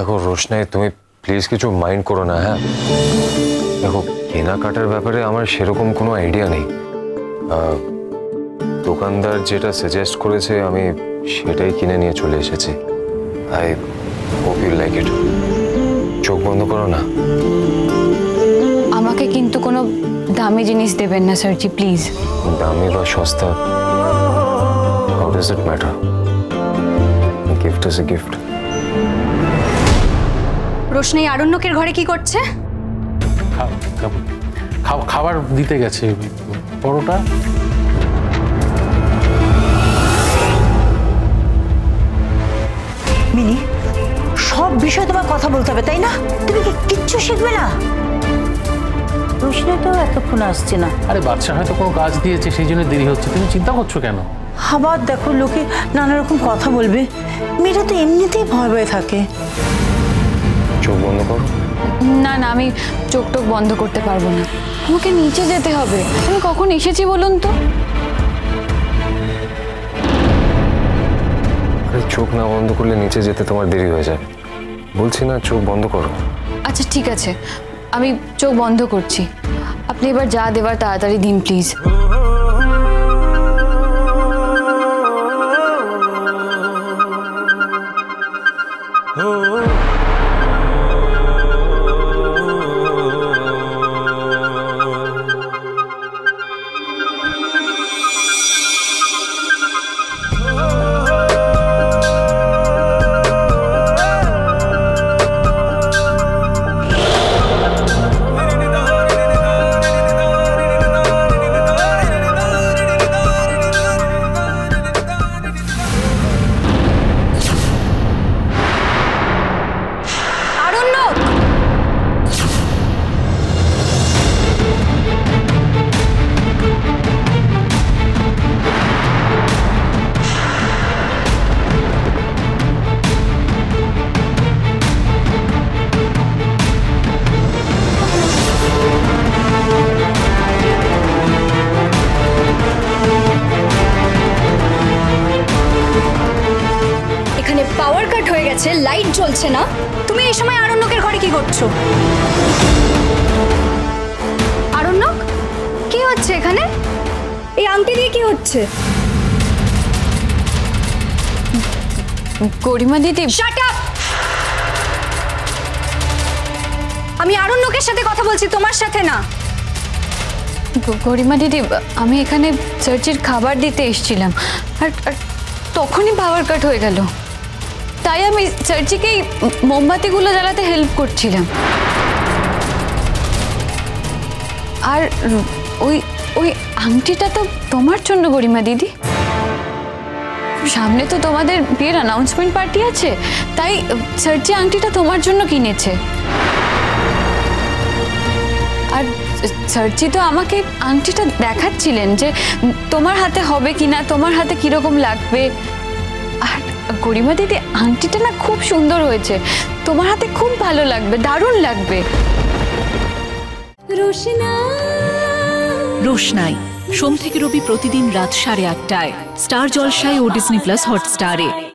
দেখো রোশনাই, তুমি প্লিজ কিছু মাইন্ড করো না। হ্যাঁ দেখো, কেনাকাটার ব্যাপারে আমার সেরকম কোনো আইডিয়া নেই। দোকানদার যেটা সাজেস্ট করেছে আমি সেটাই কিনে নিয়ে চলে এসেছি। I hope you like it. চোখ বন্ধ করো না। আমাকে কিন্তু কোনো দামি জিনিস দেবেন না স্যারজি, প্লিজ। দামি বা সস্তা, how does it matter? Gift is a gift. রোশনাই আরণ্যকের ঘরে কি করছে? খাবার দিতে গেছে। পরোটা। মিনি, সব বিষয়ে তোমার কথা বলতে হবে তাই না? তুমি কি কিচ্ছু শিখবে না? রোশনাই তো এতক্ষণ আসছে না। আরে বাচ্চা হয়তো কোনো কাজ দিয়েছে, সেই জন্য দেরি হচ্ছে। তুমি চিন্তা করছো কেন? আবার দেখো, লোকে নানা রকম কথা বলবে। মেয়েটা তো এমনিতেই ভয় ভয়ে থাকে। চোখ বন্ধ করো। না না, আমি চোখ টোক বন্ধ করতে পারবো না। আমাকে নিচে যেতে হবে। আমি কখন এসেছি বলুন তো? আরে চোখ না বন্ধ করলে নিচে যেতে তোমার দেরি হয়ে যায়। বলছি না, চোখ বন্ধ করো। আচ্ছা ঠিক আছে, আমি চোখ বন্ধ করছি। আপনি এবার যা দেবার তাড়াতাড়ি দিন প্লিজ। পাওয়ার কাট হয়ে গেছে, লাইট জ্বলছে না। তুমি এই সময় আরণ্যকের ঘরে কি করছো? আরণ্যক, কি হচ্ছে এখানে? এই আংটি দিয়ে কি হচ্ছে? গরিমা দিদি, শাট আপ! আমি আরণ্যকের সাথে কথা বলছি, তোমার সাথে না। গরিমা দিদি, আমি এখানে সার্জির খাবার দিতে এসেছিলাম, আর তখনই পাওয়ার কাট হয়ে গেল। তাই আমি সার্জিকেই মোমবাতিগুলো জ্বালাতে হেল্প করছিলাম। আর ওই ওই আংটিটা তো তোমার জন্য গরিমা দিদি। সামনে তো তোমাদের বিয়ের অ্যানাউন্সমেন্ট পার্টি আছে, তাই সার্জি আংটিটা তোমার জন্য কিনেছে। আর সার্জি তো আমাকে আংটিটা দেখাচ্ছিলেন যে তোমার হাতে হবে কিনা, তোমার হাতে কিরকম লাগবে। আর গরিমা দিদি, আংটিটা না খুব সুন্দর হয়েছে, তোমার হাতে খুব ভালো লাগবে, দারুণ লাগবে। রোশনাই সোম থেকে রবি প্রতিদিন রাত 8:30টায় স্টার জলসায় ও ডিজনি প্লাস হটস্টারে।